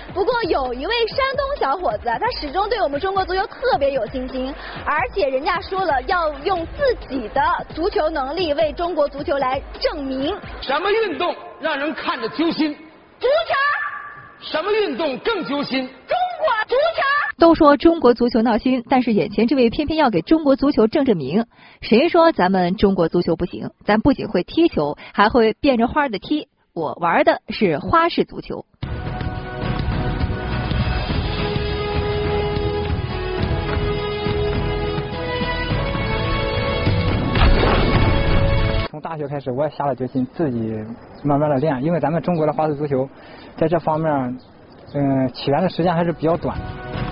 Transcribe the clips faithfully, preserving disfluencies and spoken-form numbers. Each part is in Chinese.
不过有一位山东小伙子啊，他始终对我们中国足球特别有信心，而且人家说了要用自己的足球能力为中国足球来证明。 什么运动让人看着揪心？ 足球。 什么运动更揪心？ 中国足球。 都说中国足球闹心，但是眼前这位偏偏要给中国足球正正名。谁说咱们中国足球不行？咱不仅会踢球，还会变着花的踢。我玩的是花式足球。 从大学开始，我也下了决心自己慢慢的练，因为咱们中国的花式足球，在这方面，嗯、呃，起源的时间还是比较短。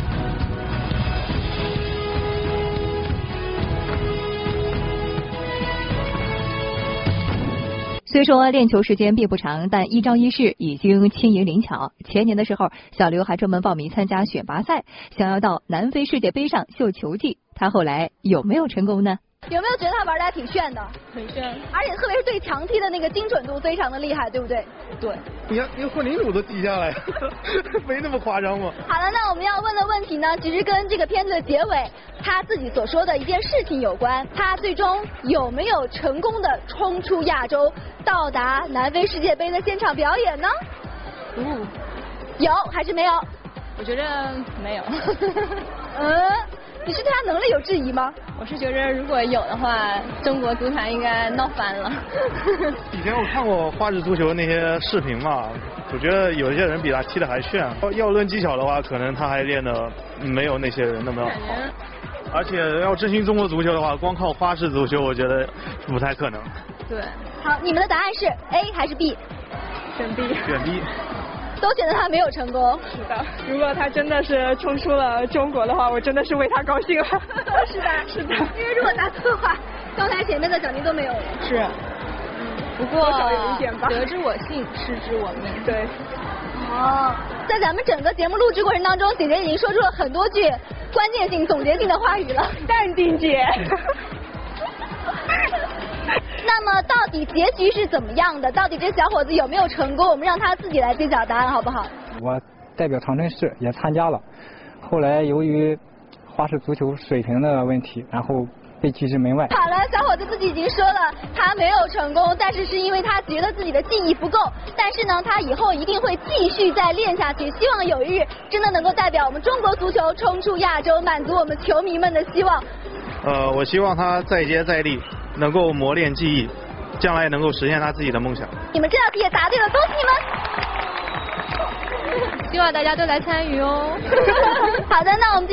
虽说练球时间并不长，但一招一式已经轻盈灵巧。前年的时候，小刘还专门报名参加选拔赛，想要到南非世界杯上秀球技。他后来有没有成功呢？ 有没有觉得他玩的还挺炫的？ 很炫， 而且特别是对强踢的那个精准度非常的厉害，对不对？ 对。 你看，连混凝土都滴下来，没那么夸张吗？ 好了，那我们要问的问题呢，其实跟这个片子的结尾他自己所说的一件事情有关。他最终有没有成功的冲出亚洲，到达南非世界杯的现场表演呢？ 嗯， 有还是没有？ 我觉得没有。 嗯。你是对他能力有质疑吗？ 我是觉得如果有的话，中国足坛应该闹翻了。 以前我看过花式足球那些视频嘛，我觉得有些人比他踢的还炫。要论技巧的话，可能他还练的没有那些人那么好。而且要振兴中国足球的话，光靠花式足球，我觉得不太可能。 对。 好，你们的答案是 A 还是 B？ 选 B。 选 B。 都觉得他没有成功。 是的，如果他真的是冲出了中国的话，我真的是为他高兴了。 是的， 是的。 因为如果答错的话，刚才前面的奖励都没有了。 是。嗯，不过多少有一点吧。得之我幸，失之我命。对。 哦，在咱们整个节目录制过程当中，姐姐已经说出了很多句关键性、总结性的话语了。 淡定姐。 那么到底结局是怎么样的？到底这小伙子有没有成功？我们让他自己来揭晓答案，好不好？ 我代表长春市也参加了，后来由于花式足球水平的问题，然后被拒之门外。 好了，小伙子自己已经说了，他没有成功，但是是因为他觉得自己的技艺不够。但是呢，他以后一定会继续再练下去，希望有一日真的能够代表我们中国足球冲出亚洲，满足我们球迷们的希望。 呃，我希望他再接再厉。能够磨练技艺，将来能够实现他自己的梦想。 你们这道题也答对了，恭喜你们！ 希望大家都来参与哦。 好的，那我们。